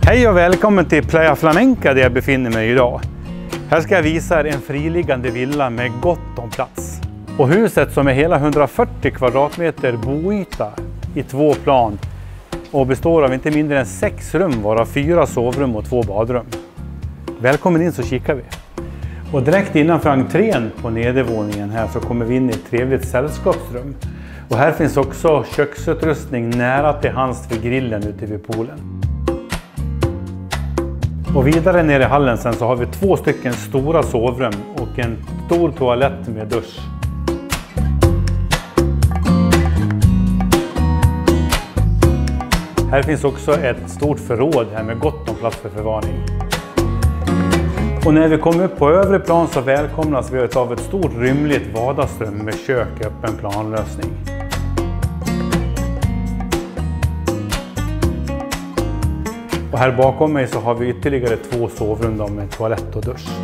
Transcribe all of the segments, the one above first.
Hej och välkommen till Playa Flamenca där jag befinner mig idag. Här ska jag visa er en friliggande villa med gott om plats. Och huset som är hela 140 kvadratmeter boyta i 2 plan och består av inte mindre än 6 rum, varav 4 sovrum och 2 badrum. Välkommen in så kikar vi. Och direkt innanför entrén på nedervåningen här så kommer vi in i ett trevligt sällskapsrum. Och här finns också köksutrustning nära till hands vid grillen ute vid poolen. Och vidare ner i hallen sen så har vi 2 stycken stora sovrum och en stor toalett med dusch. Här finns också ett stort förråd här med gott om plats för förvaring. Och när vi kommer upp på övre plan så välkomnas vi av ett stort rymligt vardagsrum med kök i öppen planlösning. Och här bakom mig så har vi ytterligare 2 sovrum med toalett och dusch.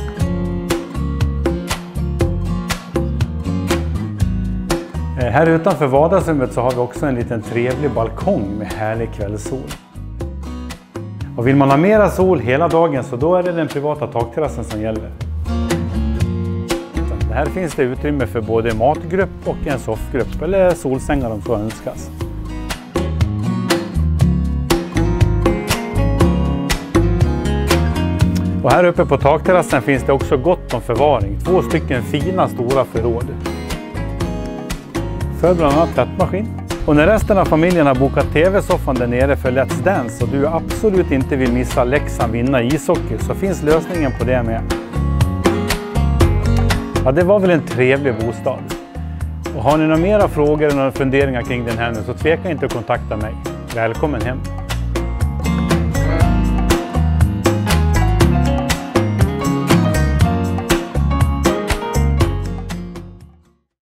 Här utanför vardagsrummet så har vi också en liten trevlig balkong med härlig kvällssol. Och vill man ha mera sol hela dagen så då är det den privata takterrassen som gäller. Här finns det utrymme för både matgrupp och en soffgrupp eller solsängar om så önskas. Och här uppe på takterrassen finns det också gott om förvaring. 2 stycken fina stora förråd. För bland annat tvättmaskin. Och när resten av familjen har bokat tv-soffan där nere för Let's Dance och du absolut inte vill missa Leksand vinna ishockey så finns lösningen på det med. Ja, det var väl en trevlig bostad. Och har ni några mera frågor eller några funderingar kring den här nu så tveka inte att kontakta mig. Välkommen hem!